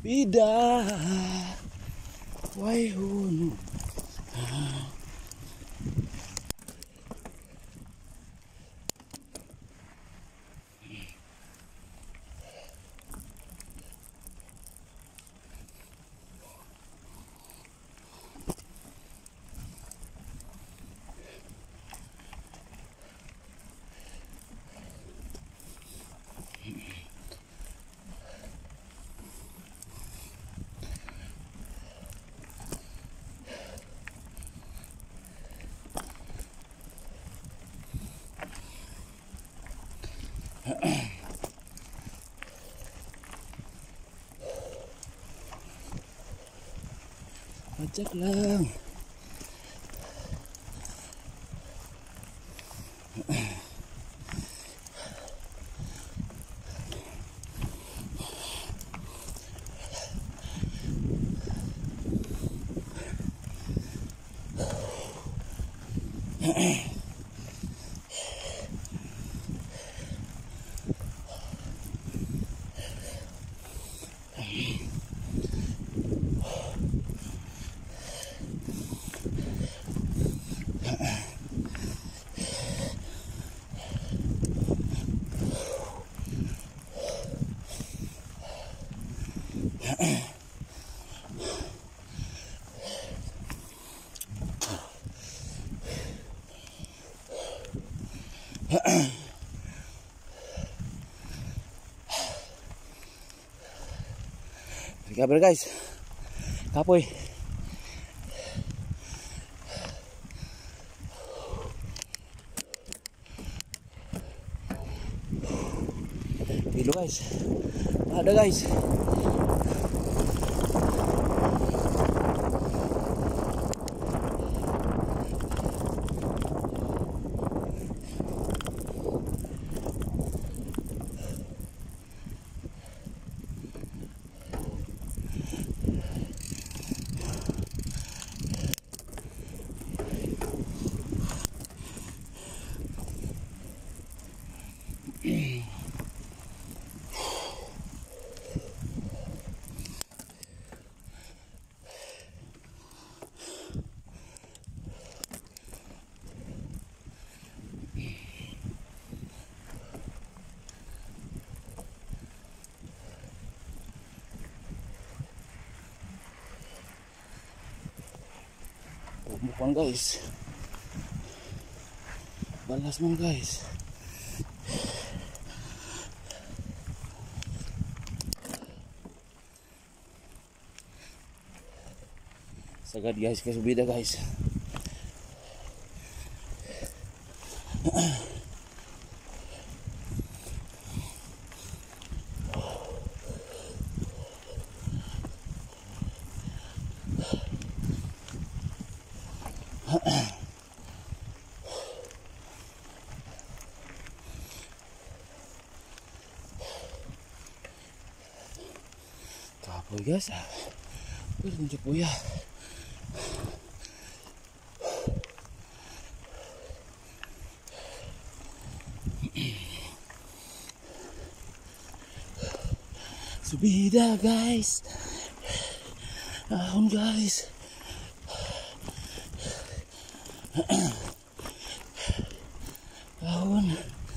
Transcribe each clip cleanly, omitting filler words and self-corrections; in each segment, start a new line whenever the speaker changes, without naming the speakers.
Bida Waihun. Ajak lang. Kabar guys, kapoy. Dilo guys, ada guys. Bukan guys, balas mo guys. Sagad guys, kasubida guys. Kapoy guys, terus muncul puya. Subida guys, ahon guys. Ahon.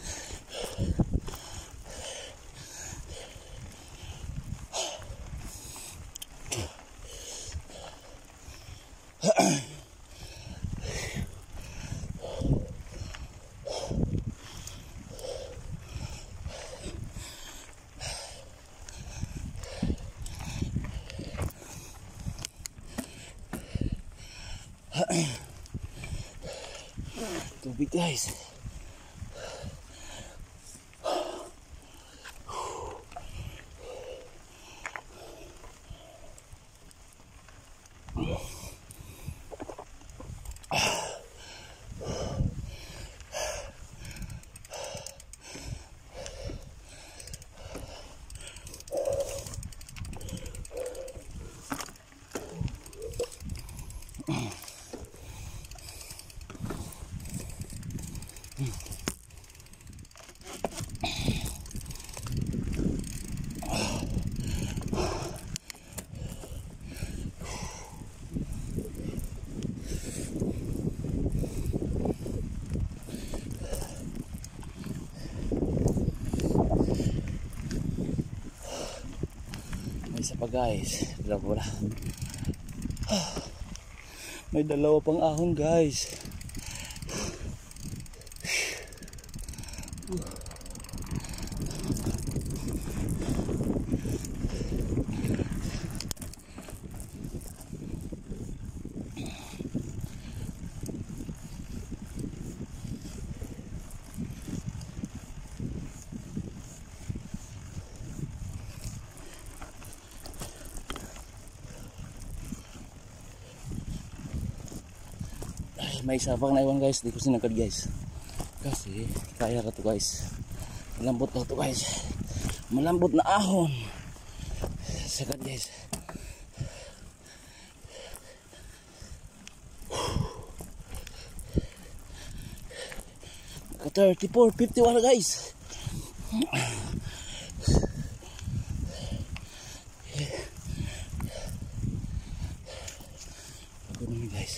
Tubig guys. pa guys. Dalawa. May dalawa pang ahon guys. May isa pang naiwan guys, di ko sinagad guys. Kasi kaya ka to guys. Malambot na to guys. Malambot na ahon. Sagad guys. Naka 34, 51 guys. Bago naman guys.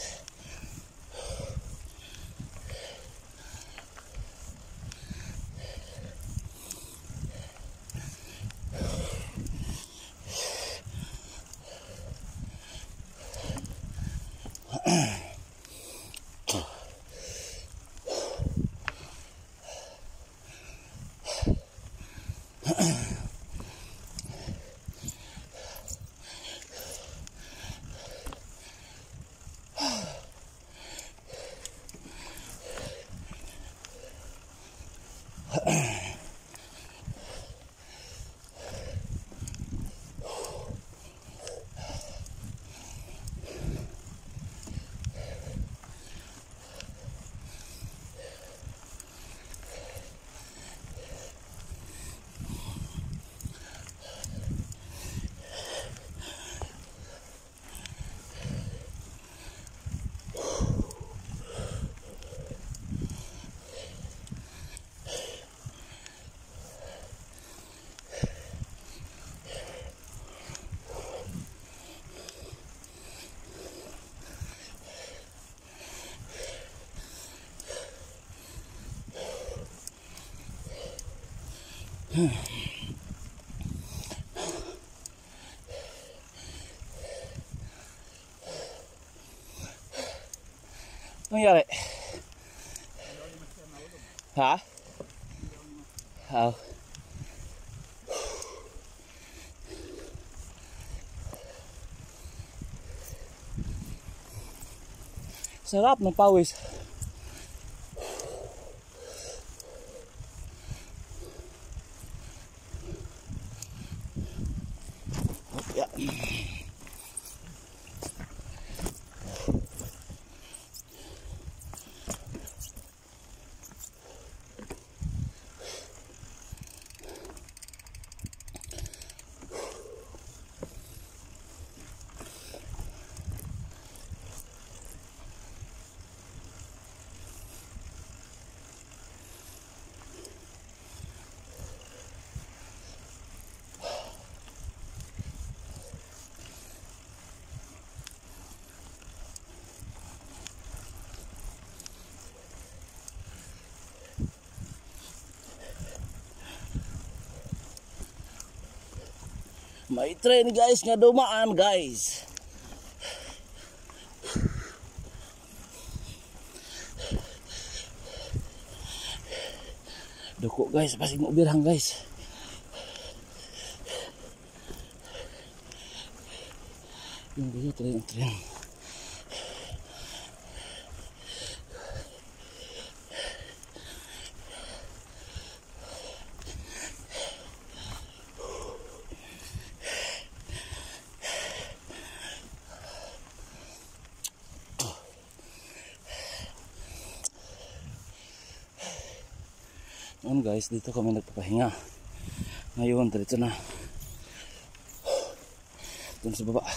Nangyari? Ha? Oh. Sarap ng pawis. Yeah. May train guys nga dumaan guys. Duko guys, pasig mo birhang guys. Yung guys, train. Ngayon guys, dito kami nagpapahinga. Ngayon, diretso na dun sa baba.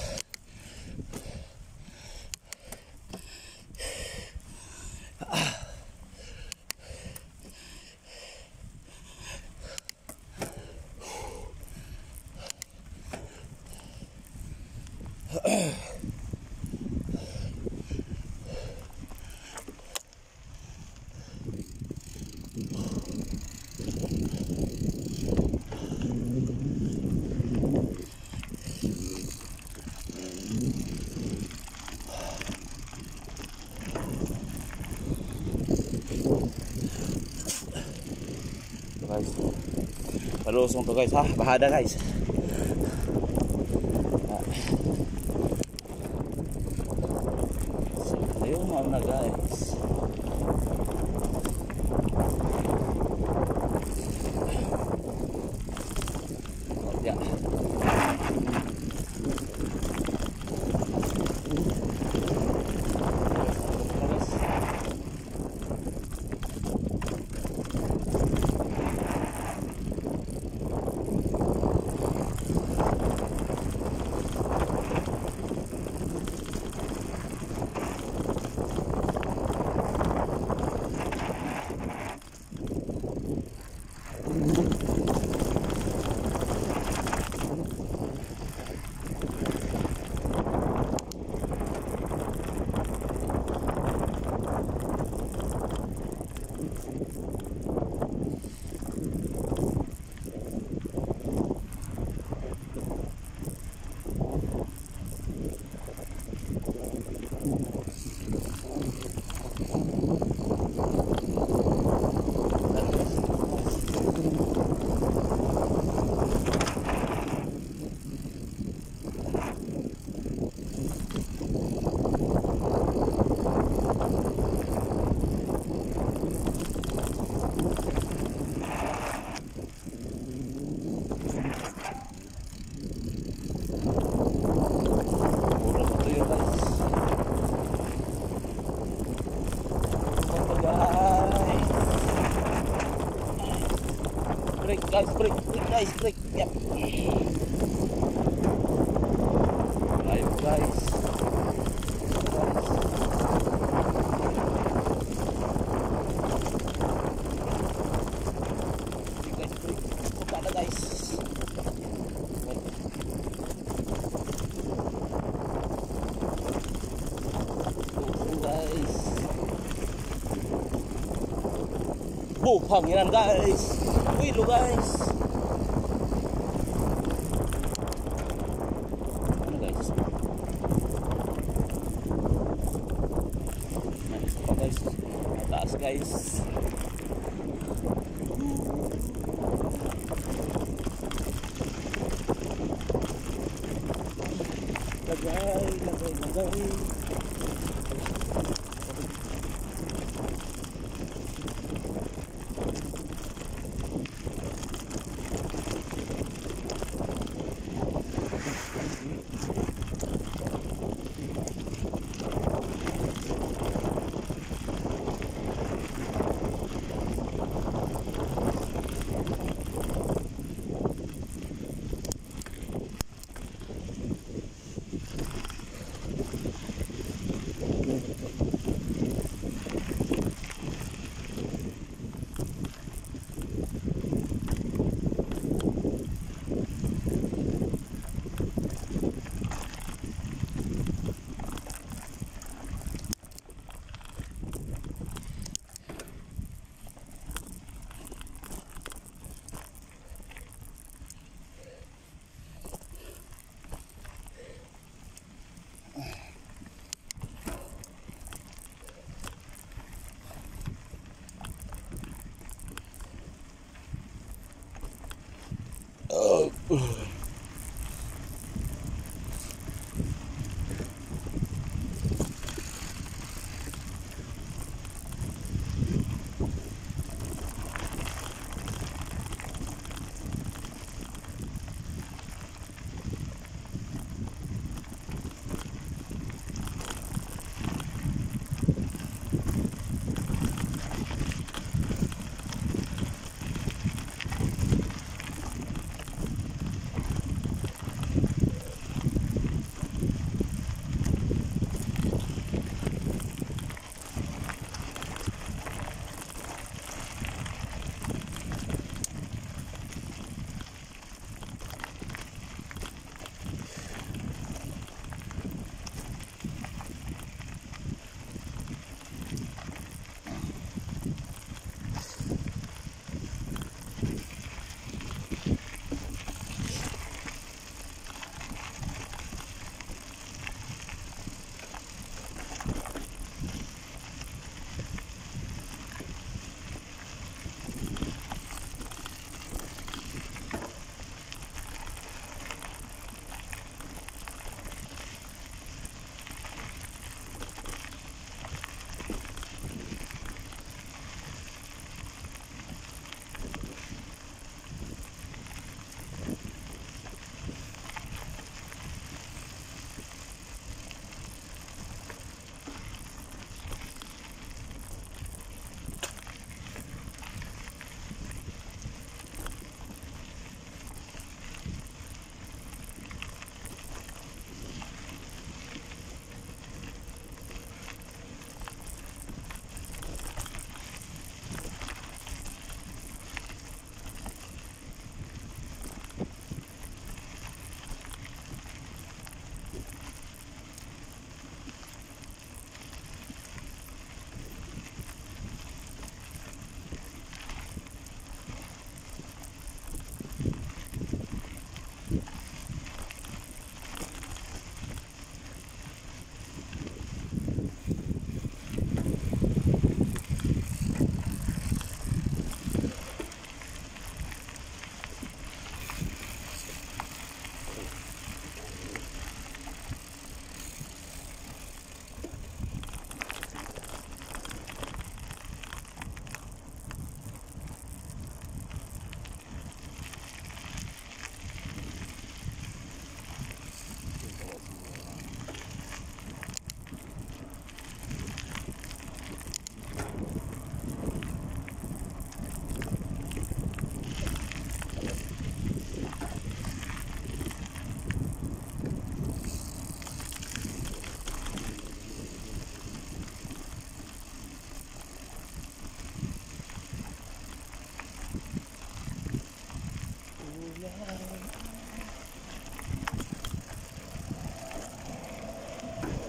Guys, palusong to guys ha, bahada guys. So, ayun na guys. Ya. Break. Yep. Ayo guys. Break. Buka na guys. Guys. Hanginan guys. Wih lo guys. Guys, lagay.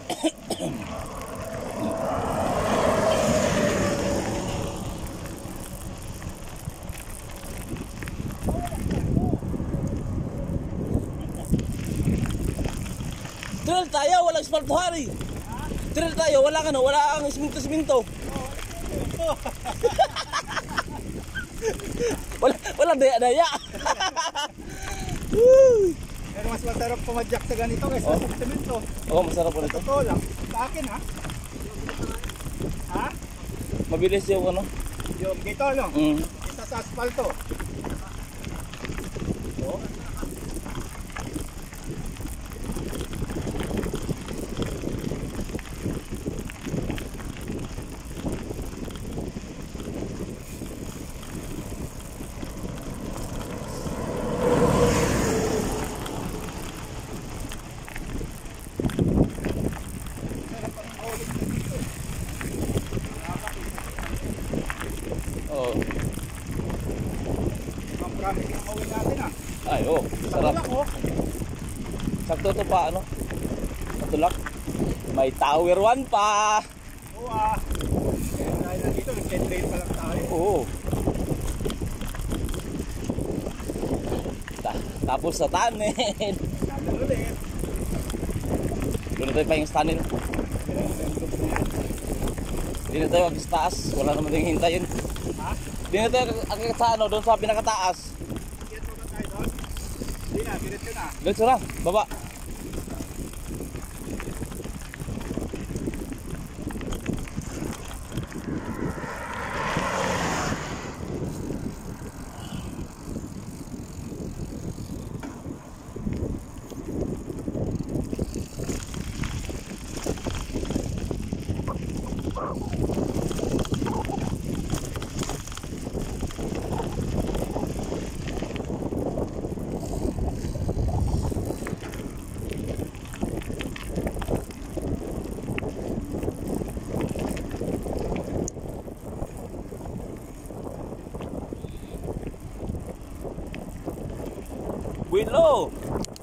Trail tayo, walang asfalto hari. Trail tayo, wala ang siminto. wala daya.
Pero mas masarap pumadyak sa ganito kaysa sa semento.
Oo, masarap po nito.
Totoo lang. Sa akin ha? Ha?
Mabilis yung ano?
Yung dito ano? Isa sa asfalto. Oh.
Oo.
Ang promise yung mawin natin ha.
Ay, oo. Sarap.
Sarap oh.
Sakto to pa, ano? Matulak. May tower 1 pa.
Oo ah. Kaya dahil nandito, nag-trail pa lang tayo.
Oo. Tapos sa tanin.
Nandun ulit.
Doon na tayo pa yung tanin. Hindi na tayo agis taas. Wala naman yung hintayin.
Ha?
Hindi na tayo agis sa ano, doon sa pinakataas.
Diyan pa ba tayo doon? Hindi na, diretso na.
Diretso na, baba. Willow.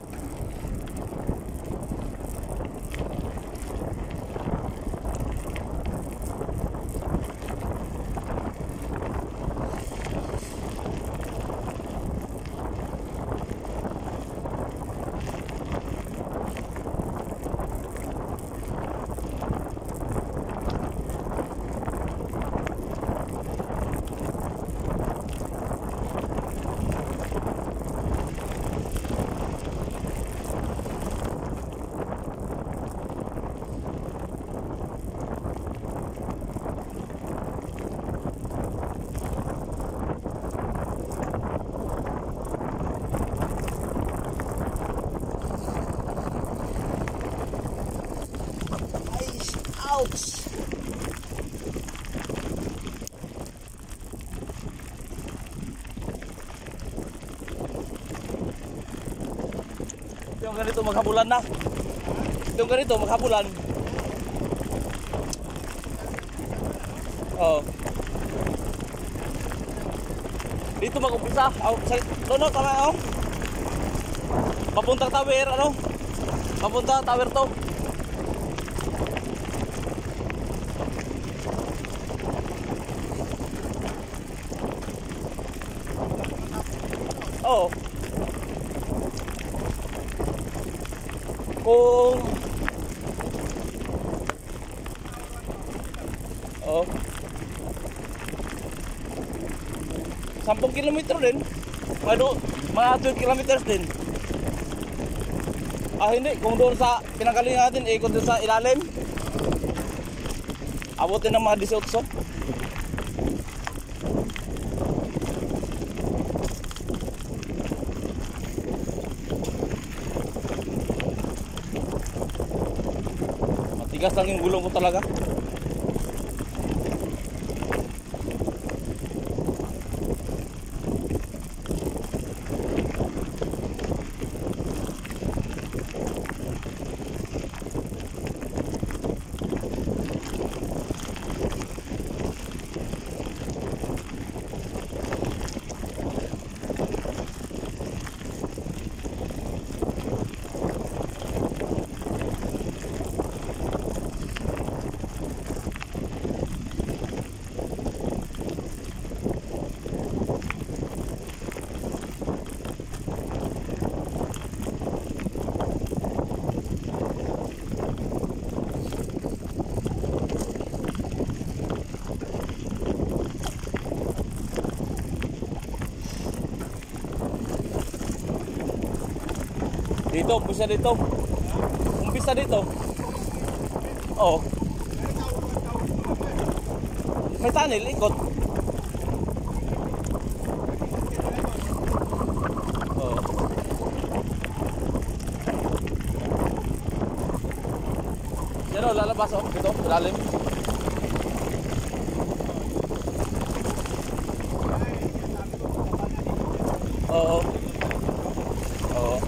Ouch! Yung ganito maghabulan na. Yung ganito maghabulan. Oh. Dito mag-umpisa. No, tama oh. Papuntang tower, ano? Papunta tower to. Oo. Kung oo. 10 kilometer din. Mga 12 kilometers din. Ah hindi, kung doon sa pinanggalingan natin, kung doon sa ilalim, abutin ng mga 18. Matigas lang yung gulong ko talaga. Dito, umpisa dito. Umpisa dito. Oo. May tunnel, ikot. Oo. Yan o, lalabas o. Dito, lalim. Oo. Oo.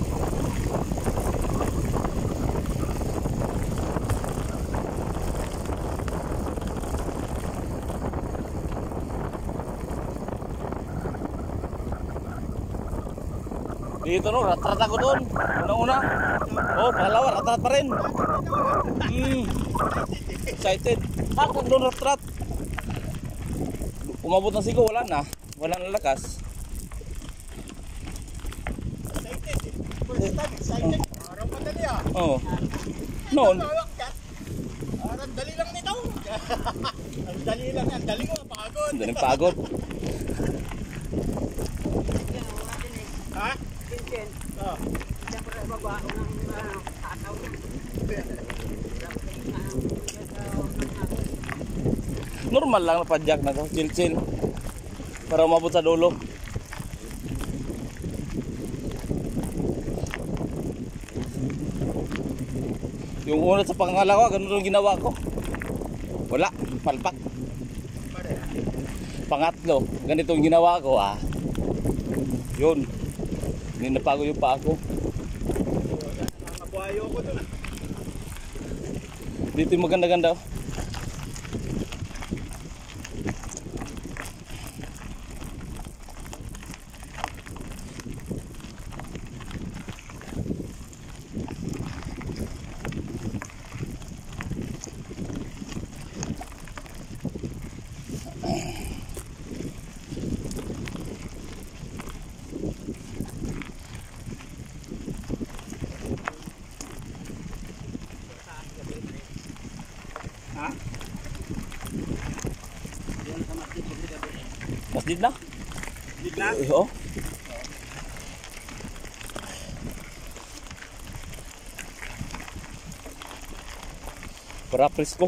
Dito no, rat-rat ako doon. Unang-una. Oh, pangalawa, rat-rat pa rin. Excited. Ako doon rat-rat. Umabot na sigo, wala na. Wala na lakas.
Excited. Parang madali ah.
Oo. Noon.
Parang dali lang nito. Ang dali lang, ang dali ko pagod.
Ang daling pagod.
Ha? Oh.
Normal lang na padyak na to. Chill-chill. Para umabot sa dulo. Yung una sa pangalawa, ganun yung ginawa ko. Wala, palpak. Pangatlo, ganito yung ginawa ko ah. Yun. Hindi napago yung paa ko.
Nakabuhayo ko doon.
Dito yung maganda-ganda.
Ha?
Masjid na?
Hindi na?
Oo. Para presko.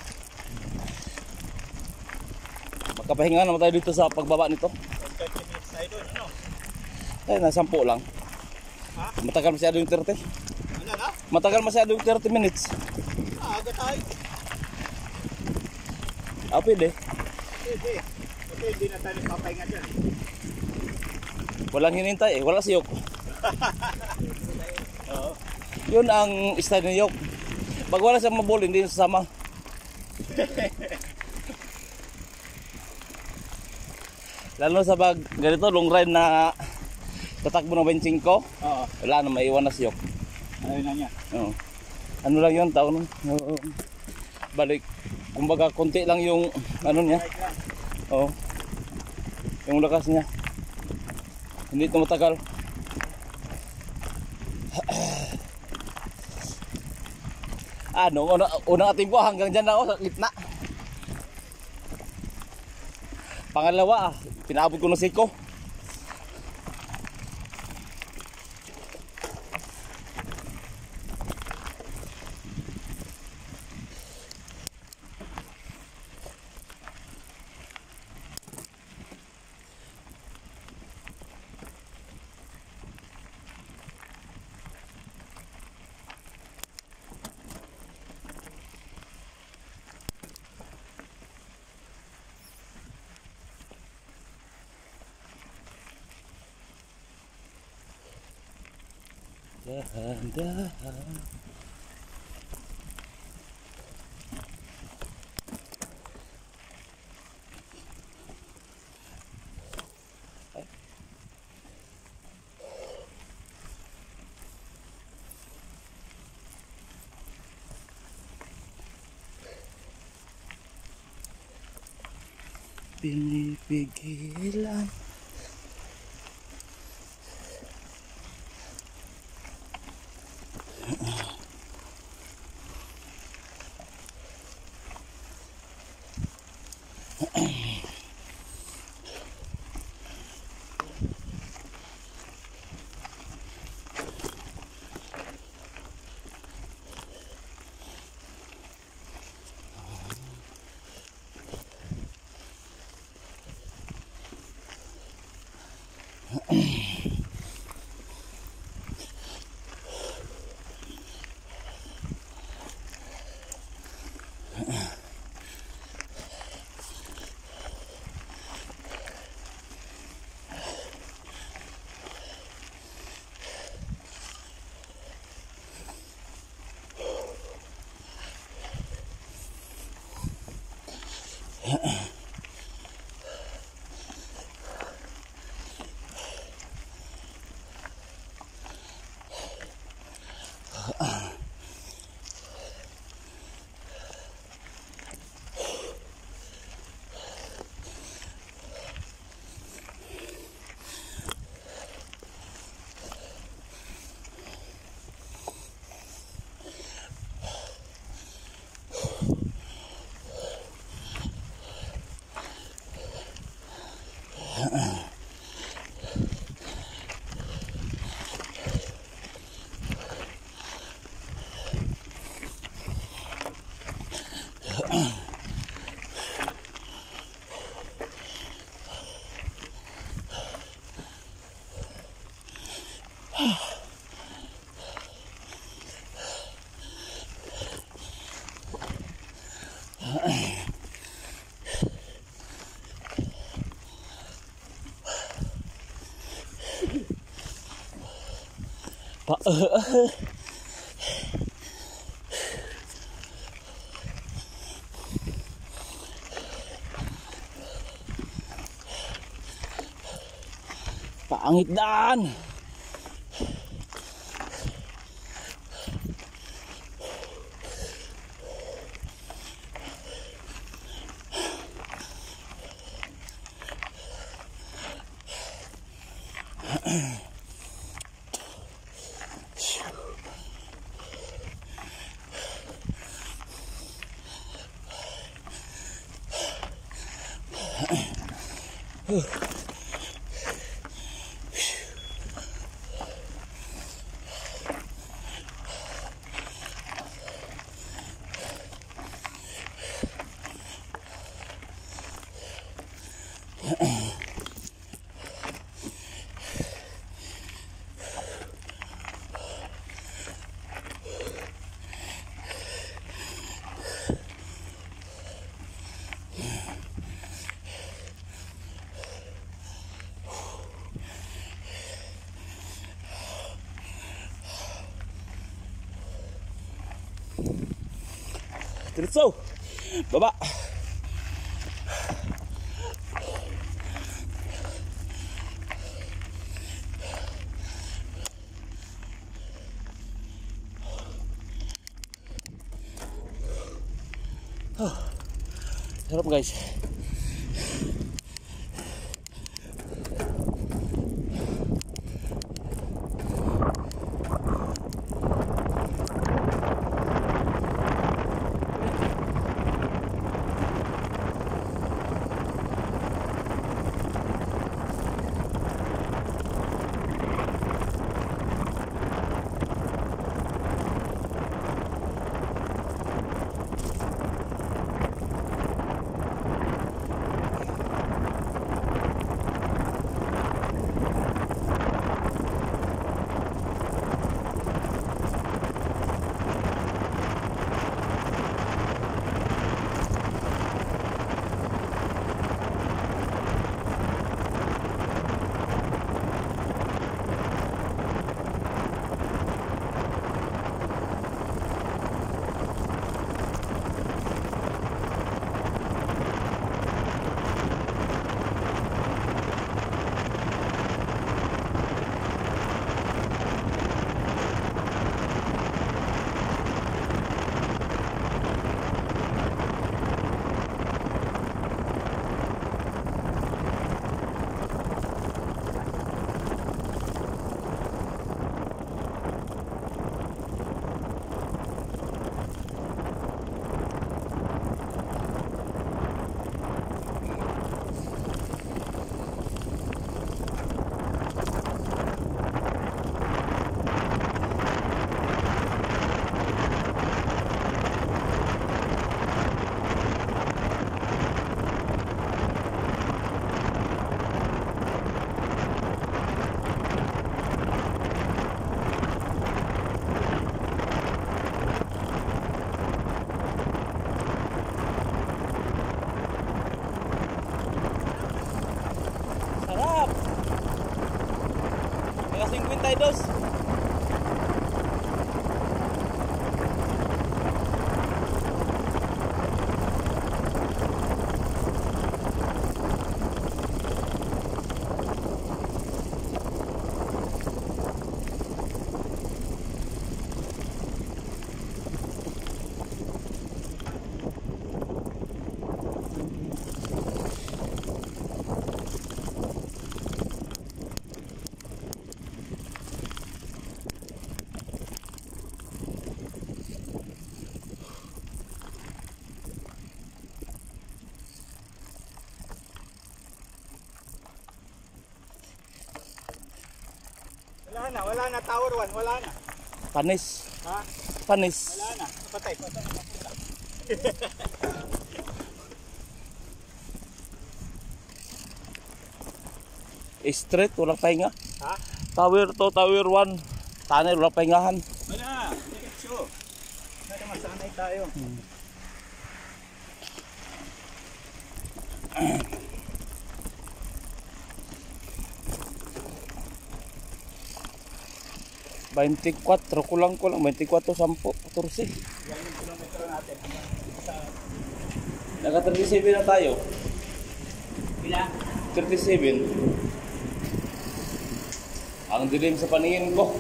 Makapahinga naman tayo dito sa pagbaba nito.
30 minutes tayo doon, ano?
Ay, nasa 10 lang.
Ha?
Matagal masyado yung 30.
Ano na?
Matagal masyado yung 30 minutes.
Aga tayo.
Ah, pwede.
Hindi. Kasi hindi na tayo papahinga dyan.
Walang hinintay eh. Wala si Yok.
Oo.
Yun ang style ni Yok. Pag wala siyang mabol, hindi yung sasama. Lalo sa pag ganito, long ride na tatakbo ng 25,
Oo.
wala na, maiwan na si Yok.
Ayun na niya.
Oo. Ano lang yun, taon. Balik. Kumbaga, konti lang yung ano niya.
Right lang.
Oo. Yung lakas niya. Hindi ito matagal. Ano, unang ating po hanggang dyan na ako sa gitna. Pangalawa, pinaabot ko ng siko. Dahan-dahan. Pinipigilan. Pak pangit dan diretso baba. Sarap guys.
wala na, Tower 1, wala na.
Panis.
Ha?
Panis.
Wala na, patay.
Straight, walang pahinga.
Ha?
Tower 2, Tower 1. Tunnel, walang pahingahan.
Wala, diretso. Kaya masanay tayo.
24, kulang 24, 10, 14.
Yan yung kilometro natin.
Naka 37 na tayo.
Ilan?
37. Ang dilim sa paningin ko.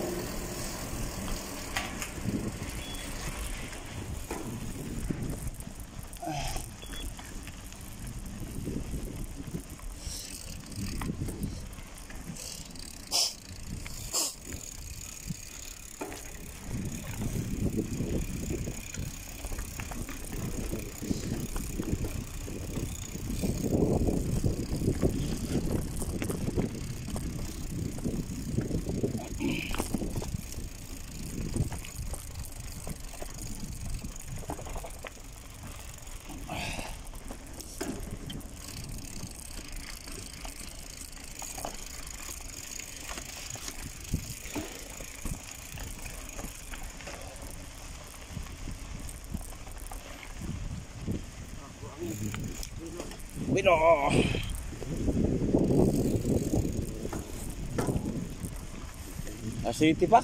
Bino. City pa.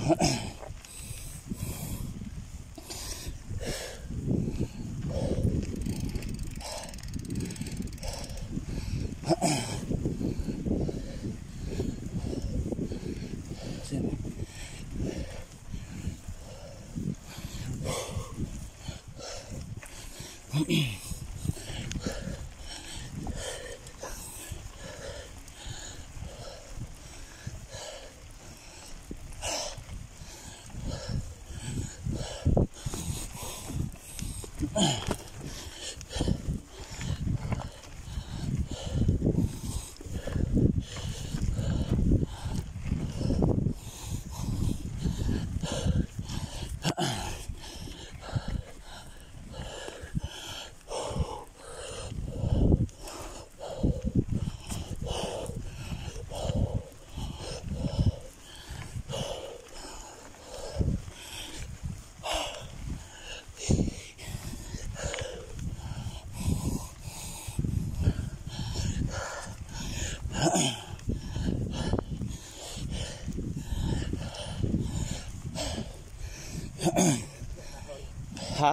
Ha?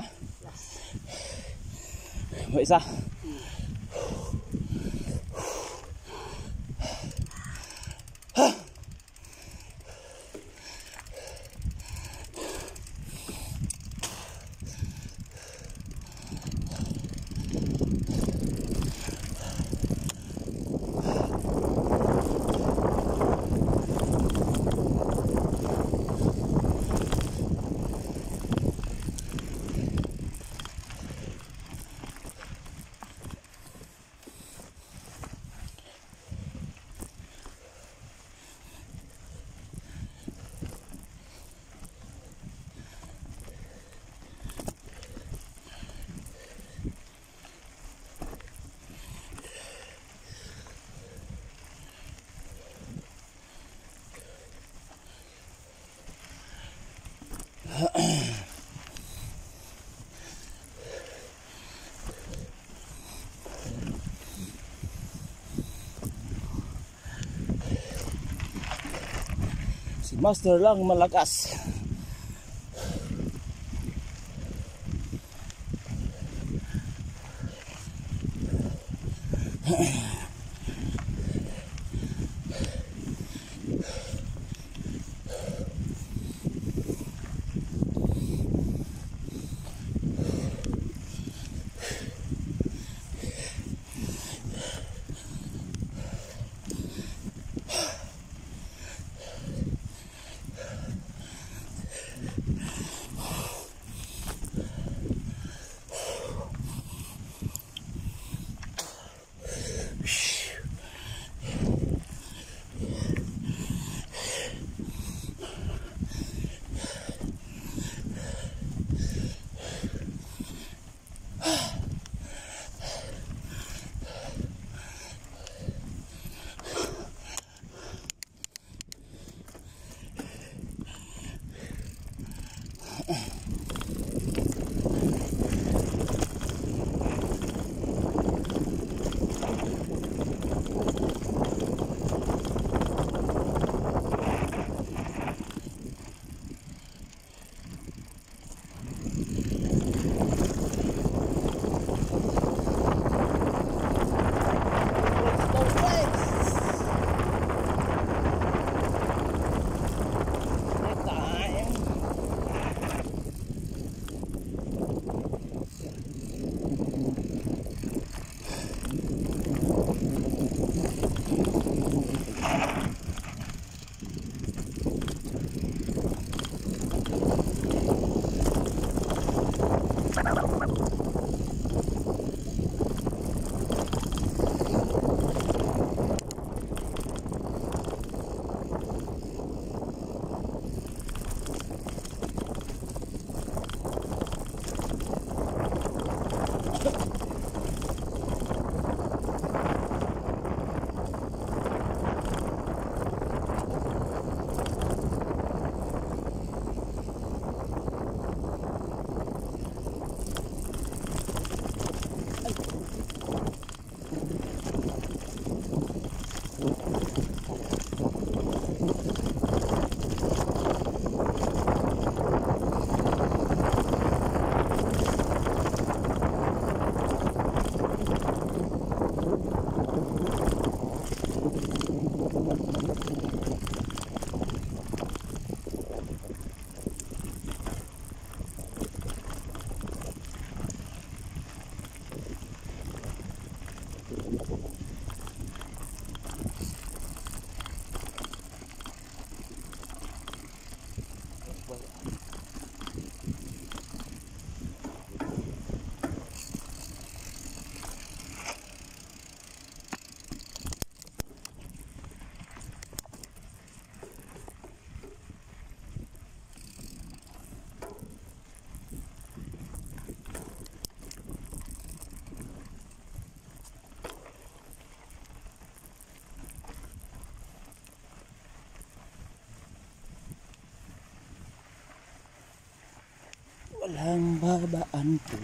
May isa. Si Master lang malakas. babaanku.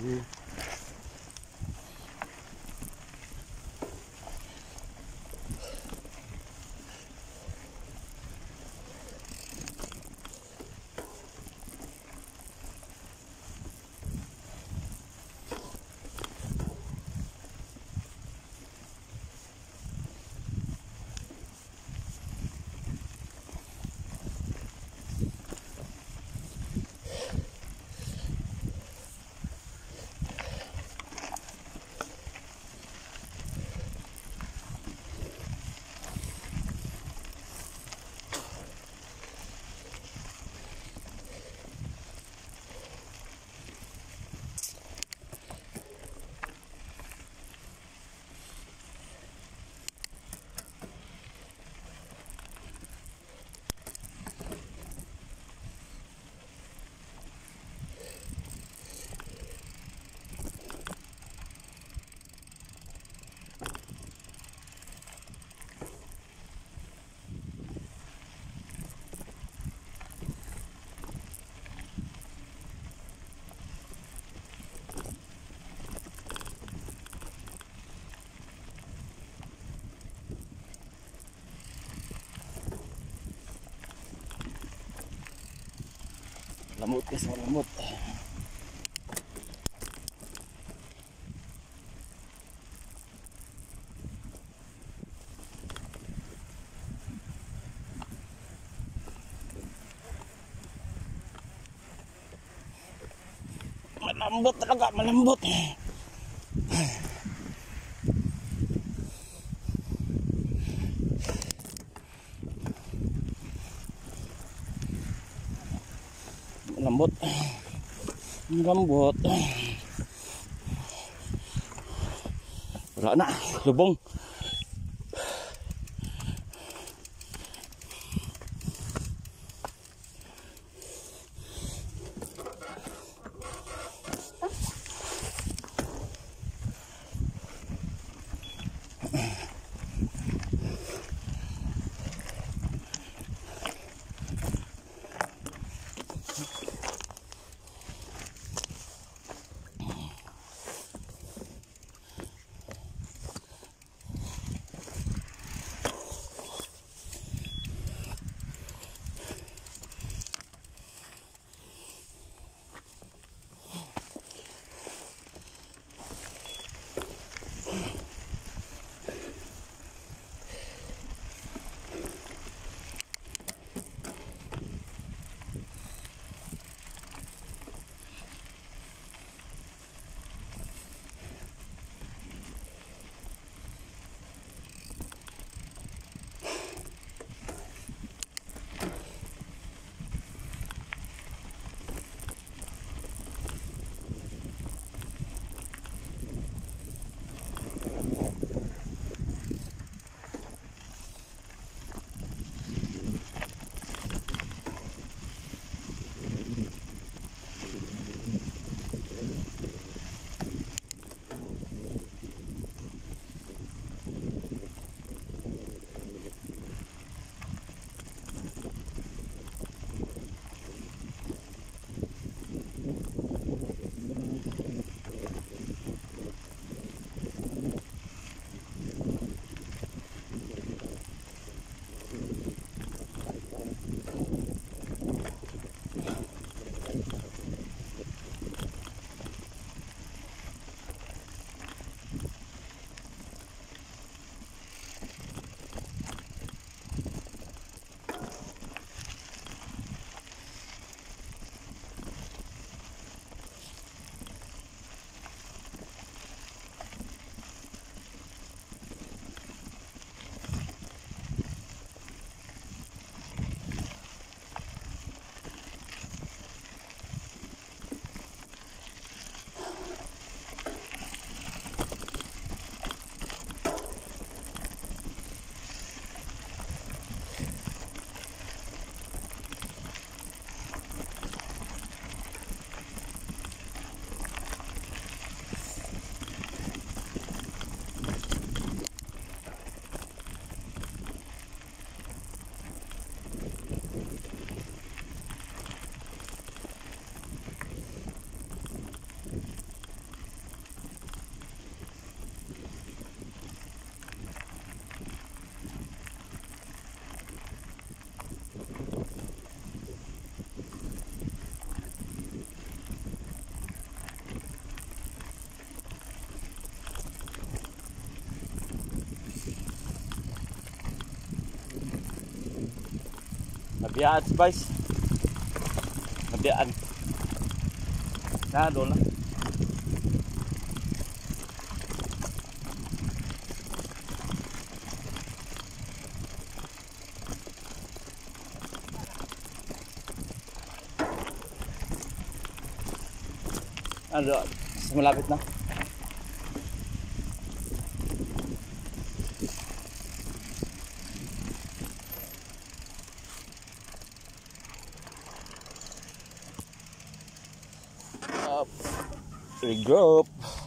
Lamot guys, malamot. Malambot talaga, malambot. Lambot, lambot. Wala na, lubong. Nabiyaan si Vice. Nabiyaan. Na, doon na. Ano, malapit na. Regroup.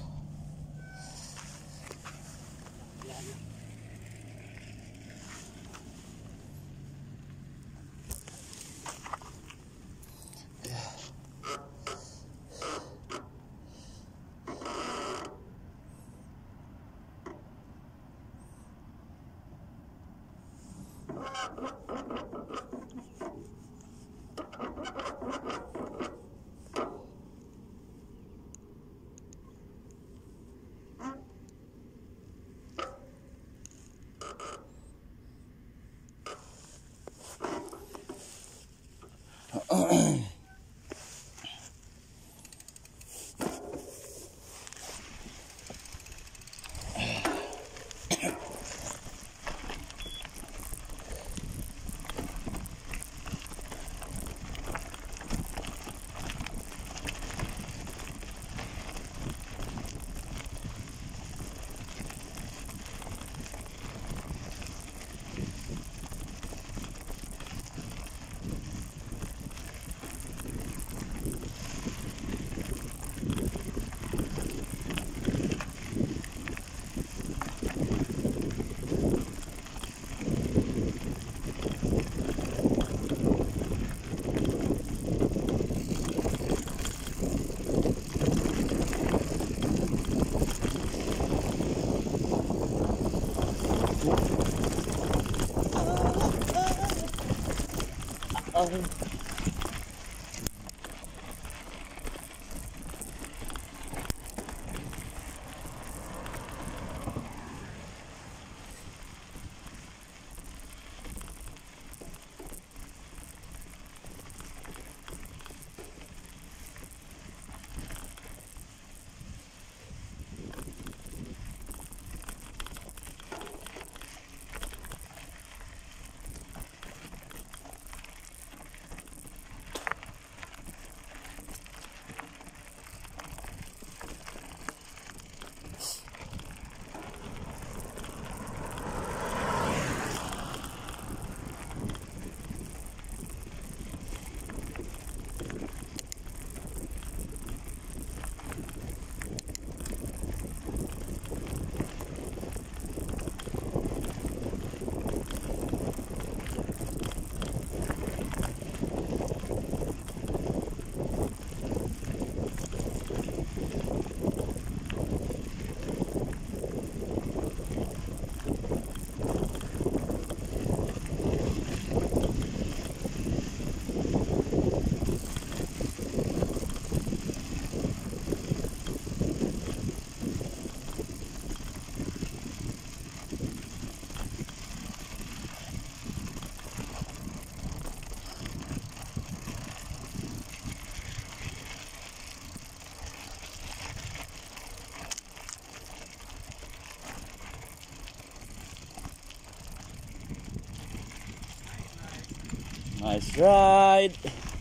Nice ride.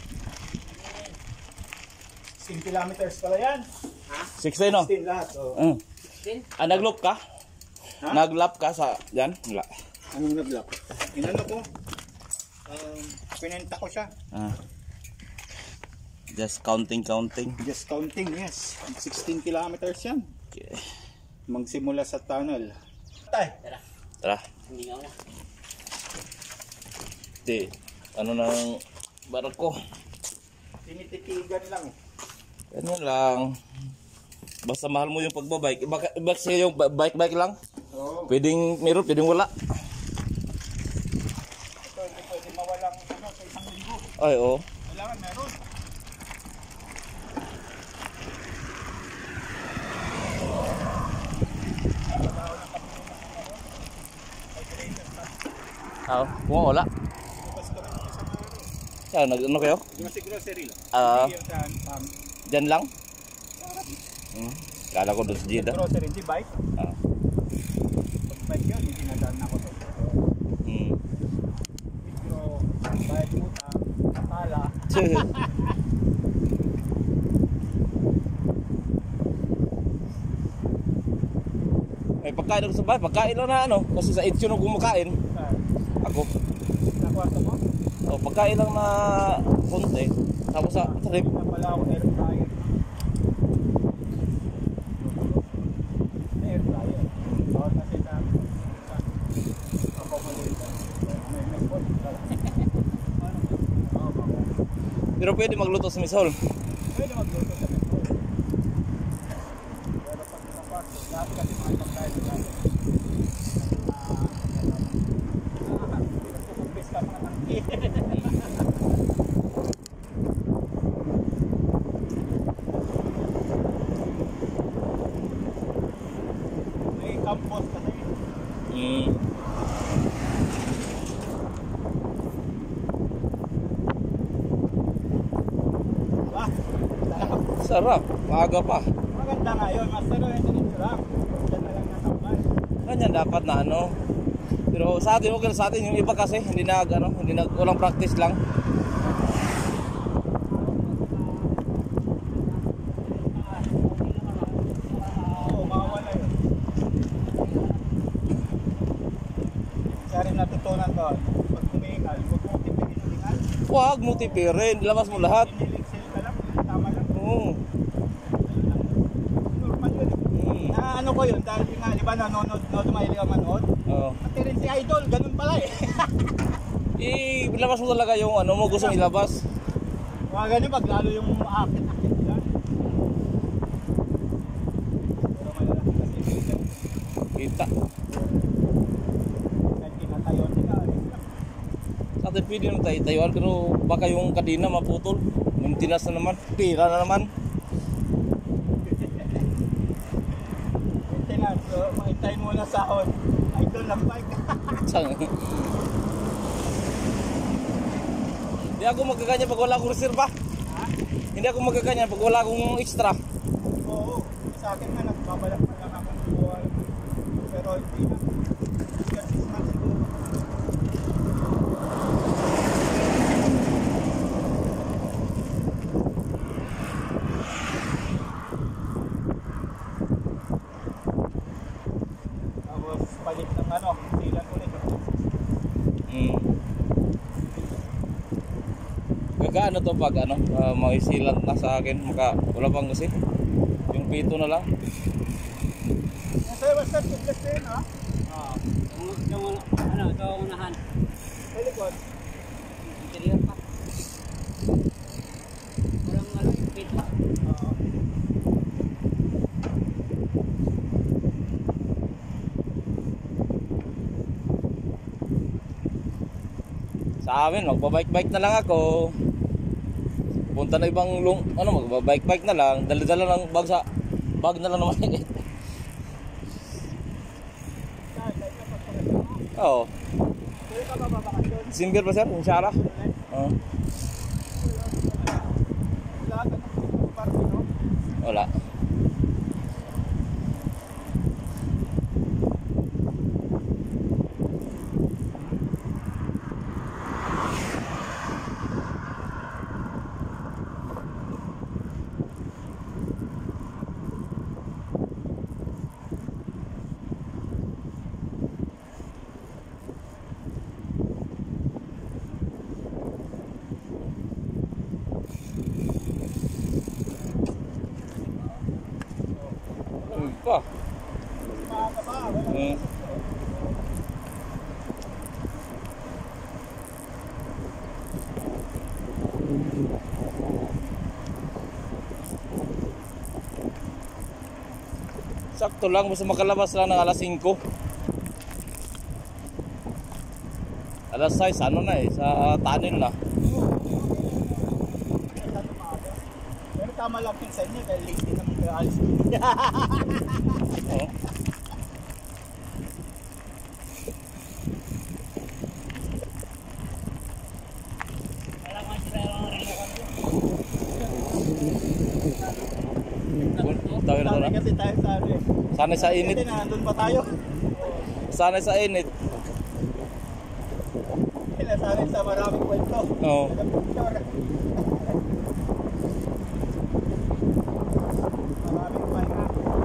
16 kilometers pala yan.
16 no?
16 lahat. Oh.
Nag-loop ka?
Ha?
Nag-lap ka sa dyan? Wala.
Anong naglap? Inano ko? Pinenta ko siya.
Just counting.
Just counting, yes. 16 kilometers yan.
Okay.
Magsimula sa tunnel. Tay.
Tara.
Hindi nga na.
Di. Ano nang barako?
Tinititigan lang.
Ano lang. Basta mahal mo yung pagbabike. Iba kasi yung bike lang.
Oo.
Pwedeng meron, pwedeng wala.
Ito, hindi pwede mawalang sa isang linggo.
Ay, oo.
Kailangan meron.
Oo, kung wala.
Bukas ka lang sa mga
Saan, ano kayo?
Yung si grocery lang.
Ah,
Hindi yung saan,
dyan lang? Kala ko doon sa Jeddah.
grocery, hindi bike.
Ah.
Pag bike yun, hindi nadaan ako sa Metro, bike utang, akala.
May pagkain ako sa bahay. Pagkain lang na ano. Kasi sa Itch yun ako kumakain. Ako.
Nakwarto mo?
O, pagkain lang na konti. Tapos sa trip.
Napala ako air fryer. Air fryer. Bawal kasi sa ako maliit. May pot.
Pero pwede magluto sa Misol.
Pwede magluto sa metro. Pero pag sa kwarto, dati kasi mga pagkain sa dati. Kukumpis ka mga tangki. May campus kasi. Diba?
Sarap. Maaga pa.
Maganda nga yun. Mas pero ito nito lang. Diyan na lang natambay.
Ganyan dapat na ano. Pero sa atin, okay sa atin. Yung iba kasi, hindi walang practice lang.
Oo, mawawala yun. Kaya rin natutunan ko. Pag humihingal, huwag mo tipirin-hingal.
Huwag mo tipirin. Labas mo lahat.
Iniliksil ka lang. Tama lang.
Oo.
Normal yun eh. Ano ko yun, dahil nga, di ba nanonood, mahilig ka manood?
Oo.
Pati rin si Idol, ganun pala eh.
Ilabas mo talaga yung ano mo gusto ilabas.
Mga ganun, pag lalo yung akit-akit nila. Pero malalaki kasi yung
Kita.
kahit kinatayon nila.
Sa atin pwede naman tayo-tayuan pero baka yung kadina maputol. Maintenance na naman. Pira na naman.
Maintenance, so mahintayin mo na sahod. Idol ng bike.
Hindi ako magkakanya pag wala akong reserva.
Ha?
Hindi ako magkakanya pag wala akong extra.
Oo, sa akin nga nagbabalak pa lang akong buhay. Pero hindi na. Kasi na siguro. Tapos palit ng ano, silan ulit.
Gagaano to pag ano, maisilan na sa akin. Wala pang kasi. Yung pito na lang.
Masaya basta tublas na yun ha?
Oo. Yung ano, ito ang unahan.
Sa likod.
Interior pa. Walang ano, pito.
Oo.
Sa amin, magbabike-bike na lang ako. Punta na ibang magbabike-bike na lang. Dala-dala ng bag na lang naman.
Dahil ka pagpapagod mo.
Oo.
Pwede ka mababakasyon.
December pa sir, yung Shara. Oo.
Wala ka ng party, no?
Wala. Pa.
Maaga pa, wala.
Sakto lang, basta makalabas lang ng alas 5. Alas 6, ano na sa tunnel na.
Pero tama lang yung sa inyo, dahil late din naman kayo alis.
Oo.
Wala kang
kasi tayo sa ano eh.
Sanay sa init.
Kasi nandun pa tayo.
Sanay sa init.
Sanay sa maraming kwento.
Oo.
Maraming pahinga.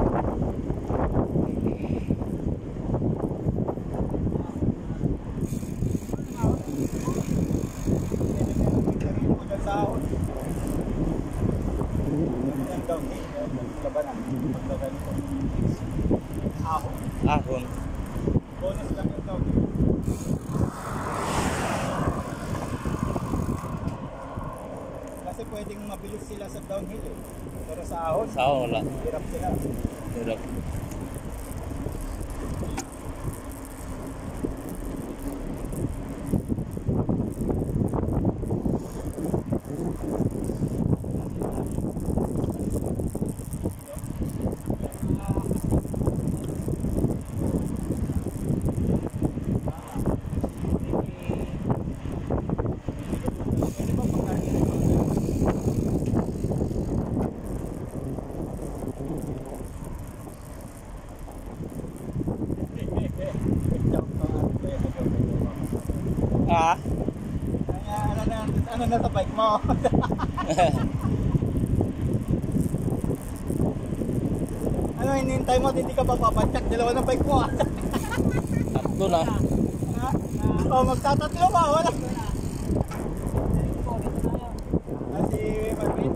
Ahon.
Bonus lang yung daw. Kasi pwedeng mabilis sila sa downhill eh. Pero sa ahon,
Sa ahon wala.
hirap sila.
Hirap.
Pwede ba pagkain?
Ah.
Ano na sa bike mo? Ano hinihintay mo at hindi ka pa papatsak? Dalawa na bike mo ah.
Tatlo na.
Ha? Oh, magtatatlo ka, wala. Ah, si Marvin.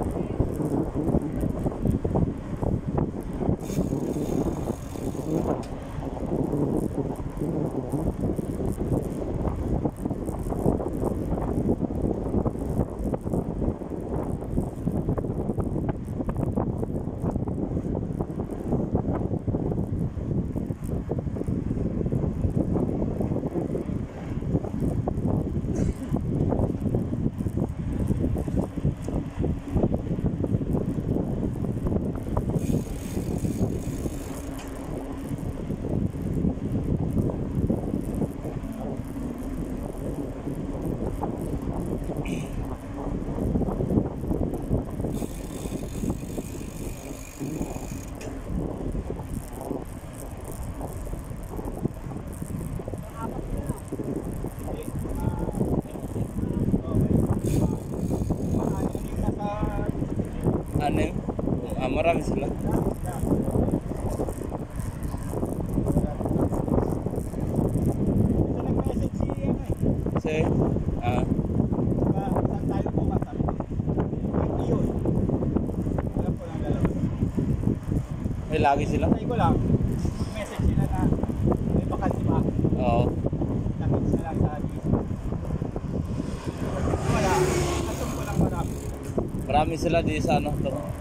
Ano? Marami sila. Si ah, may lagi sila.
Say ko lang, message sila na may vacancy ba?
Oo.
Nakit sila sa atin. Wala, asum ko lang marami.
Marami sila di sa ano to.